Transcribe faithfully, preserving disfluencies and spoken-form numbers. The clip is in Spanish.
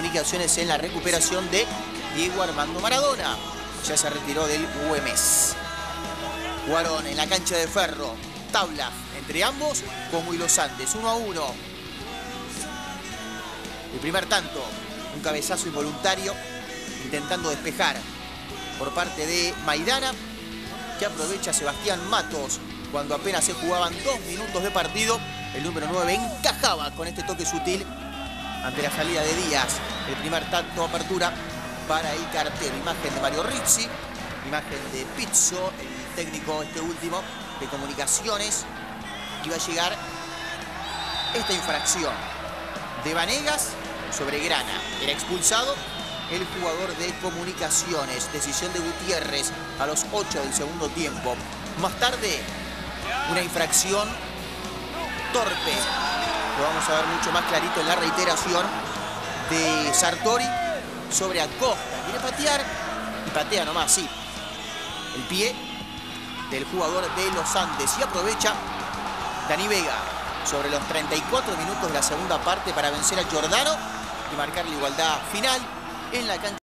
Comunicaciones en la recuperación de Diego Armando Maradona. Ya se retiró del U M S. Jugaron en la cancha de Ferro. Tabla entre ambos, como y los Andes. uno a uno. El primer tanto, un cabezazo involuntario, intentando despejar por parte de Maidana, que aprovecha Sebastián Matos cuando apenas se jugaban dos minutos de partido. El número nueve encajaba con este toque sutil ante la salida de Díaz. El primer tanto, apertura para el cartero. Imagen de Mario Rizzi, imagen de Pizzo, el técnico este último de Comunicaciones. Iba a llegar esta infracción de Vanegas sobre Grana. Era expulsado el jugador de Comunicaciones. Decisión de Gutiérrez a los ocho del segundo tiempo. Más tarde, una infracción torpe. Lo vamos a ver mucho más clarito en la reiteración de Sartori sobre Acosta. Quiere patear y patea nomás, sí. El pie del jugador de los Andes. Y aprovecha Dani Vega sobre los treinta y cuatro minutos de la segunda parte para vencer a Giordano y marcar la igualdad final en la cancha.